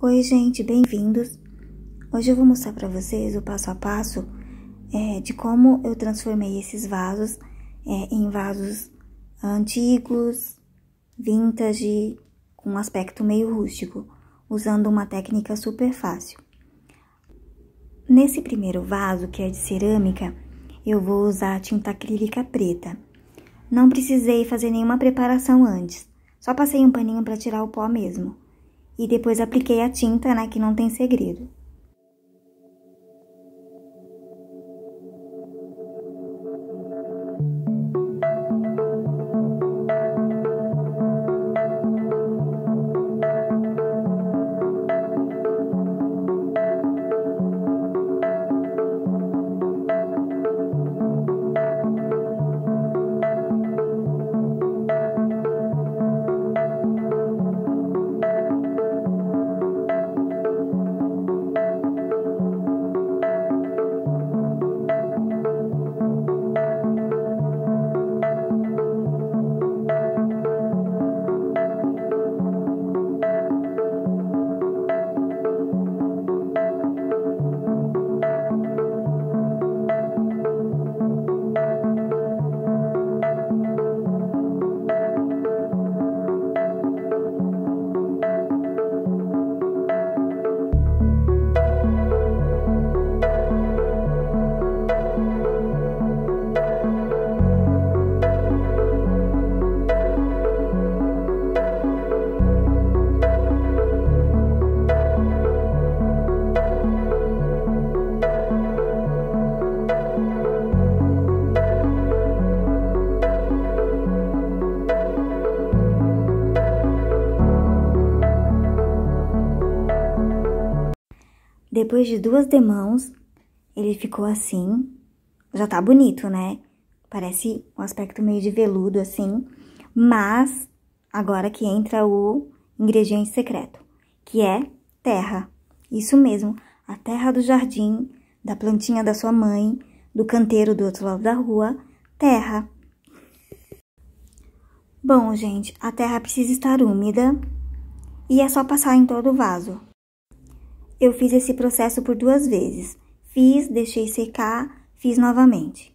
Oi, gente, bem-vindos! Hoje eu vou mostrar para vocês o passo a passo de como eu transformei esses vasos em vasos antigos, vintage, com um aspecto meio rústico, usando uma técnica super fácil. Nesse primeiro vaso, que é de cerâmica, eu vou usar tinta acrílica preta. Não precisei fazer nenhuma preparação antes, só passei um paninho para tirar o pó mesmo. E depois apliquei a tinta, né, que não tem segredo. Depois de 2 demãos, ele ficou assim. Já tá bonito, né? Parece um aspecto meio de veludo, assim. Mas, agora que entra o ingrediente secreto, que é terra. Isso mesmo, a terra do jardim, da plantinha da sua mãe, do canteiro do outro lado da rua, terra. Bom, gente, a terra precisa estar úmida e é só passar em todo o vaso. Eu fiz esse processo por 2 vezes. Fiz, deixei secar, fiz novamente.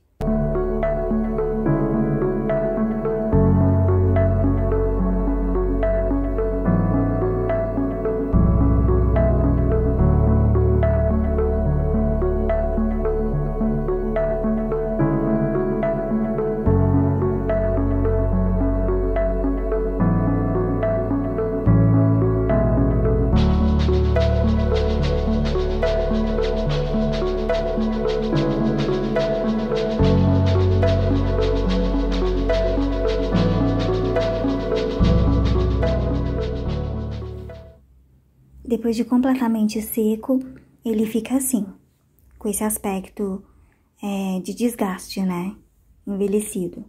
Depois de completamente seco, ele fica assim, com esse aspecto de desgaste, né? Envelhecido.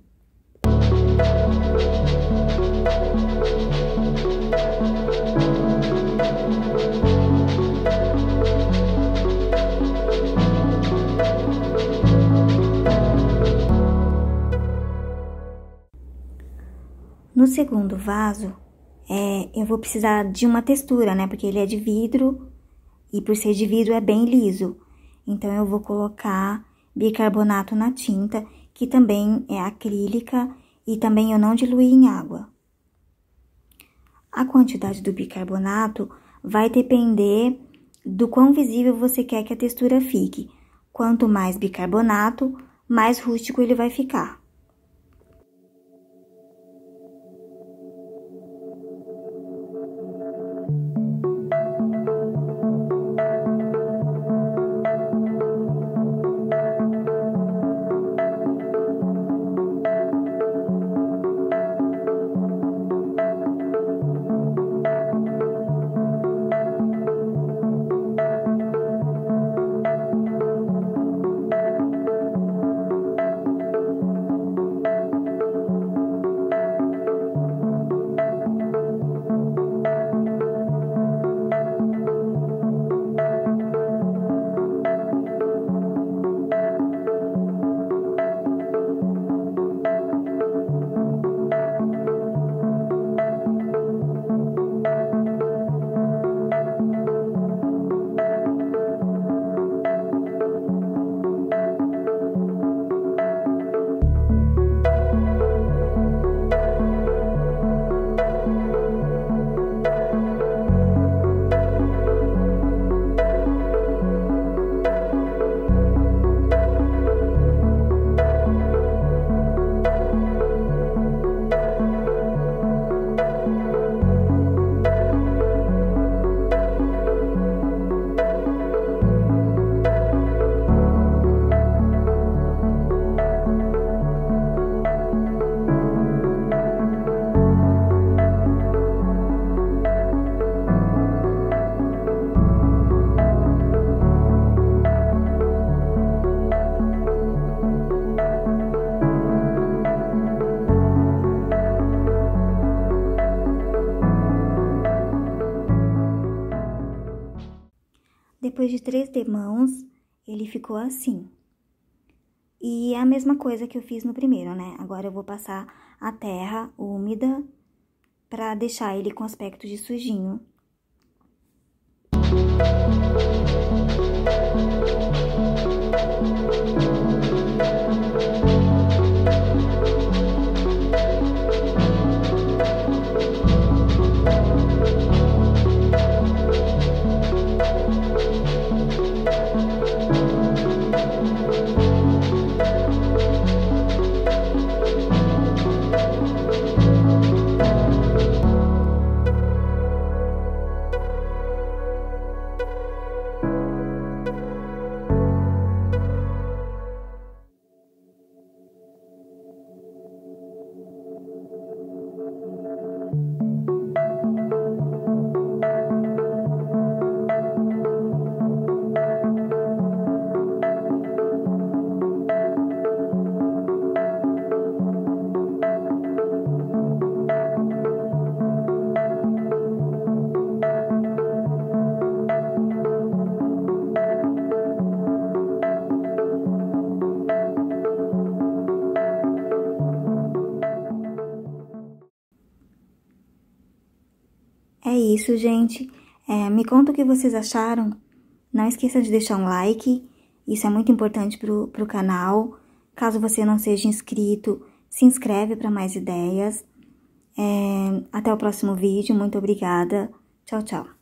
No segundo vaso, eu vou precisar de uma textura, né? Porque ele é de vidro e por ser de vidro é bem liso. Então, eu vou colocar bicarbonato na tinta, que também é acrílica e também eu não diluí em água. A quantidade do bicarbonato vai depender do quão visível você quer que a textura fique. Quanto mais bicarbonato, mais rústico ele vai ficar. depois de 3 demãos, ele ficou assim. E é a mesma coisa que eu fiz no primeiro, né? Agora eu vou passar a terra úmida pra deixar ele com aspecto de sujinho. É isso, gente. Me conta o que vocês acharam. Não esqueça de deixar um like. Isso é muito importante pro canal. Caso você não seja inscrito, se inscreve para mais ideias. Até o próximo vídeo. Muito obrigada. Tchau, tchau.